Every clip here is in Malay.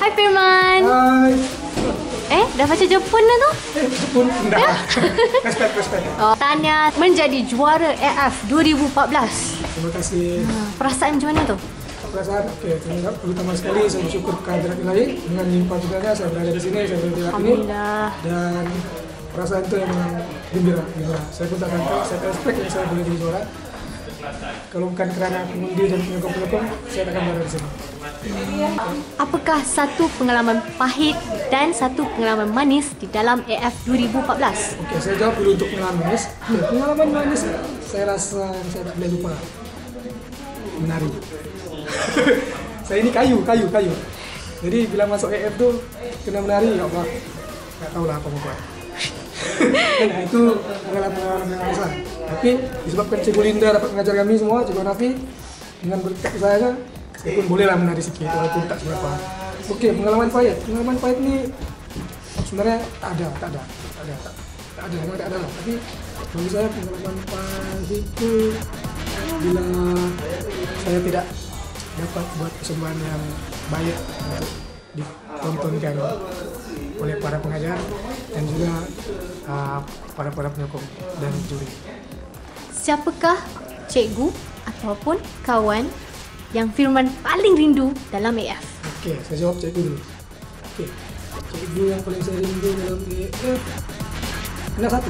Hai Firman. Hai. Dah baca Jepun dah tu? Jepun dah. Respect. Tanya menjadi juara AF 2014. Terima kasih. Perasaan macam mana tu? Perasaan, terutama sekali saya bersyukur kehadiran Ilahi dengan limpah tudanya saya berada di sini, saya berada di ini. Alhamdulillah. Dan perasaan itu memang gembira. Saya pun tak sangka, saya respect yang saya boleh jadi juara. Kalau bukan kerana pengundi dan penyokong, saya takkan berada di sini. Apakah satu pengalaman pahit dan satu pengalaman manis di dalam AF 2014? Okey, saya jawab dulu untuk pengalaman manis. Pengalaman manis, saya rasa saya tak boleh lupa menari. Saya ini kayu. Jadi bila masuk AF tu kena menari, ya Allah. Tak tahulah apa mau buat. Nah, itu pengalaman yang besar. Tapi disebabkan Cikgu Linda dapat mengajar kami semua, Cikgu Nafi dengan berkat usahanya, saya pun bolehlah menari sikit walaupun tak seberapa. Okey, pengalaman pahit. Pengalaman pahit ni sebenarnya tak ada. Memang tak ada lah. Tapi bagi saya pengalaman pahit itu bila saya tidak dapat buat persembahan yang baik untuk ditontonkan oleh para pengajar dan juga para penyokong dan juri. Siapakah cikgu ataupun kawan yang Firman paling rindu dalam AF? Okey, saya jawab cikgu dulu. Okey, cikgu yang paling saya rindu dalam AF ada satu.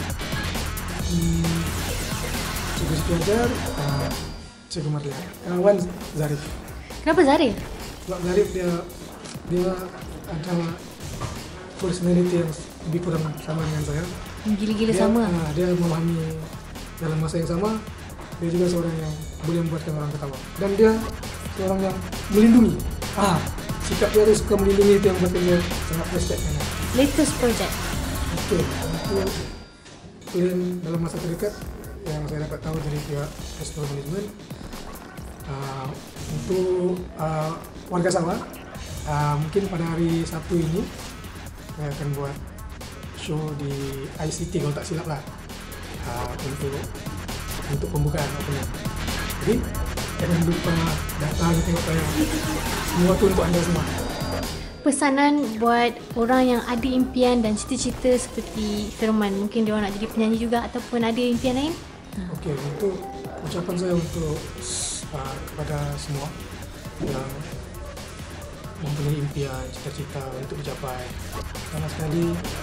Cikgu Sejajar, Cikgu Marlia. Kawan Zarif. Kenapa Zarif? Sebab Zarif dia ada personality yang lebih kurang sama dengan saya. Gila-gila sama. Dia memahami dalam masa yang sama. Dia juga seorang yang boleh membuatkan orang ketawa. Dan dia seorang yang melindungi. Sikap dia suka melindungi, itu yang membuatkan dia sangat respect. Latest project. Okey, untuk plan dalam masa terdekat yang saya dapat tahu dari pihak Festival Management, untuk warga Sabah, mungkin pada hari Sabtu ini saya akan buat show di ICT kalau tak silap lah, untuk pembukaan opening. Jadi jangan lupa datang tengok saya. Semua tu untuk anda semua. Pesanan buat orang yang ada impian dan cita-cita seperti Firman, mungkin dia orang nak jadi penyanyi juga ataupun ada impian lain? Okey, untuk ucapan saya untuk kepada semua yang mempunyai impian, cita-cita untuk dicapai. Sama sekali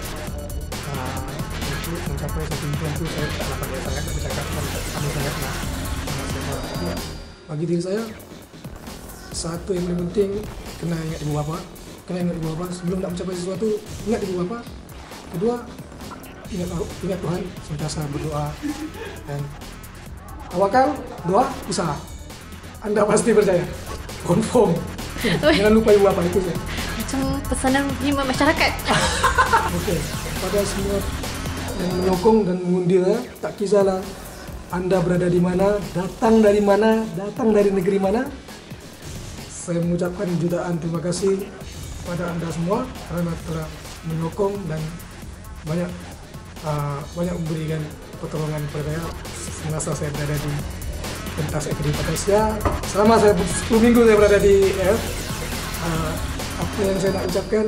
untuk mencapai satu impian itu saya tak dapat sangat nak bercakap kami sangat nak tapi bagi diri saya, satu yang paling penting kena ingat ibu bapa. Sebelum nak mencapai sesuatu, ingat ibu bapa. Kedua, ingat Tuhan, sentiasa berdoa dan tawakal, doa, usaha. Anda pasti percaya, confirm. Jangan lupa ibu bapa, itu saja. Macam pesanan khidmat masyarakat. Okey, kepada semua yang menyokong dan mengundi saya, tak kisahlah anda berada di mana, datang dari negeri mana, saya mengucapkan jutaan terima kasih kepada anda semua kerana telah menyokong dan banyak memberikan pertolongan kepada saya semasa saya berada di pentas Akademi Patasya. Selama saya 10 minggu saya berada di AF, apa yang saya nak ucapkan,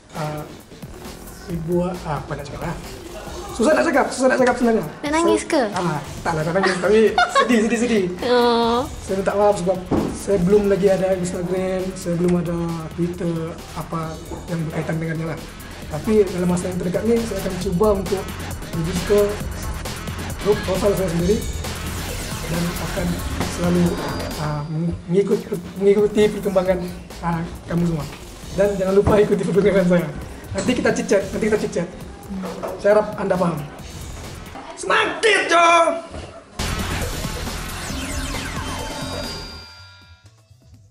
apa nak cakap lah? Susah nak cakap sebenarnya. Nak nangis ke? Taklah nak nangis, tapi sedih. Saya minta maaf sebab saya belum lagi ada Instagram, saya belum ada Twitter, apa yang berkaitan dengannya lah. Tapi dalam masa yang terdekat ni, saya akan cuba untuk register grup profil saya sendiri dan akan selalu mengikuti perkembangan kamu semua. Dan jangan lupa ikuti perkembangan saya. Nanti kita chit chat. Saya harap anda paham. Semangat, Jo!